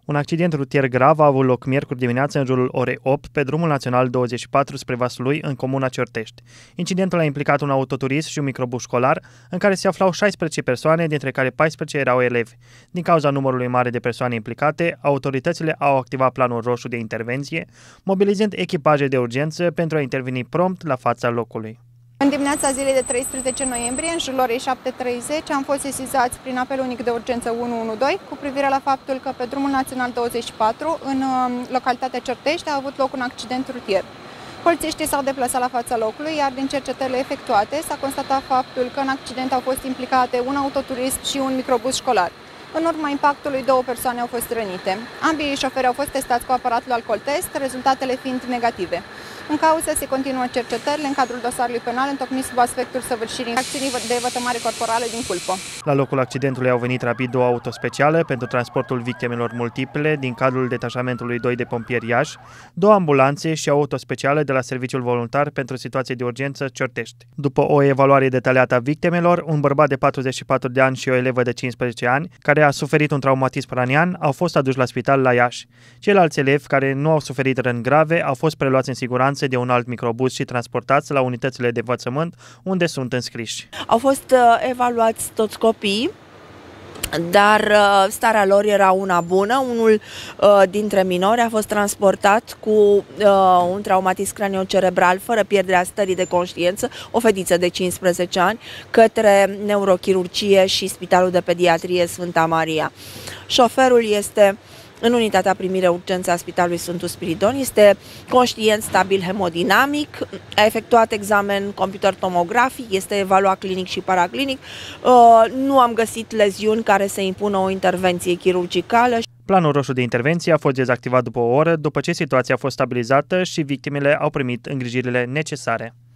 Un accident rutier grav a avut loc miercuri dimineață în jurul orei 8 pe drumul național 24 spre Vaslui, în comuna Ciortești. Incidentul a implicat un autoturism și un microbus școlar în care se aflau 16 persoane, dintre care 14 erau elevi. Din cauza numărului mare de persoane implicate, autoritățile au activat planul roșu de intervenție, mobilizând echipaje de urgență pentru a interveni prompt la fața locului. În dimineața zilei de 13 noiembrie, în jurul orei 7:30, am fost sesizați prin apel unic de urgență 112 cu privire la faptul că pe drumul național 24, în localitatea Ciortești, a avut loc un accident rutier. Polițiștii s-au deplasat la fața locului, iar din cercetările efectuate s-a constatat faptul că în accident au fost implicate un autoturism și un microbus școlar. În urma impactului, 2 persoane au fost rănite. Ambii șoferi au fost testați cu aparatul alcool test, rezultatele fiind negative. În cauză se continuă cercetările în cadrul dosarului penal întocmit sub aspectul săvârșirii acțiunii de vătămare corporală din culpă. La locul accidentului au venit rapid 2 autospeciale pentru transportul victimelor multiple din cadrul detașamentului 2 de pompieri Iași, 2 ambulanțe și autospeciale de la Serviciul Voluntar pentru Situații de Urgență Ciortești. După o evaluare detaliată a victimelor, un bărbat de 44 de ani și o elevă de 15 ani, care a suferit un traumatism cranian, au fost aduși la spital la Iași. Ceilalți elevi care nu au suferit răni grave au fost preluați în siguranță de un alt microbus și transportați la unitățile de învățământ, unde sunt înscriși. Au fost evaluați toți copiii, dar starea lor era una bună. Unul dintre minori a fost transportat cu un traumatism craniocerebral fără pierderea stării de conștiință, o fetiță de 15 ani, către neurochirurgie și Spitalul de Pediatrie Sfânta Maria. Șoferul este în unitatea primire urgență a Spitalului Sfântul Spiridon, este conștient, stabil, hemodinamic, a efectuat examen computer tomografic, este evaluat clinic și paraclinic, nu am găsit leziuni care să impună o intervenție chirurgicală. Planul roșu de intervenție a fost dezactivat după o oră, după ce situația a fost stabilizată și victimele au primit îngrijirile necesare.